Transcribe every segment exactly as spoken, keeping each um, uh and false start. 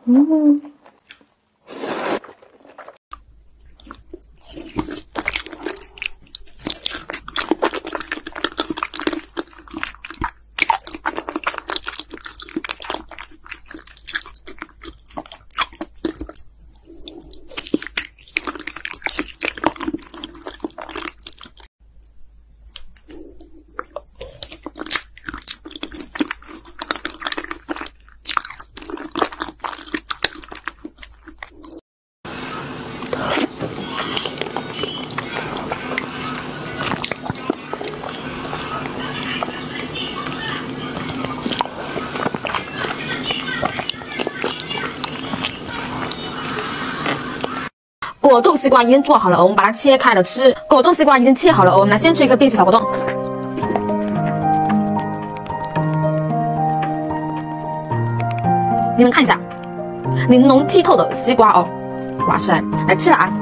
嗯。果冻西瓜已经做好了，我们把它切开了吃。果冻西瓜已经切好了，我们来先吃一个便携小果冻。你们看一下，玲珑剔透的西瓜哦，哇塞，来吃了啊！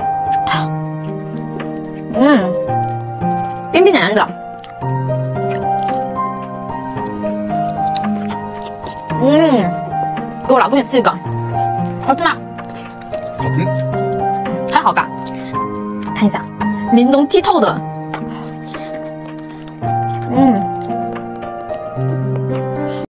嗯，冰冰凉凉的。嗯，给我老公也吃一个，好吃吗？ 好吃。 还好吧，看一下，玲珑剔透的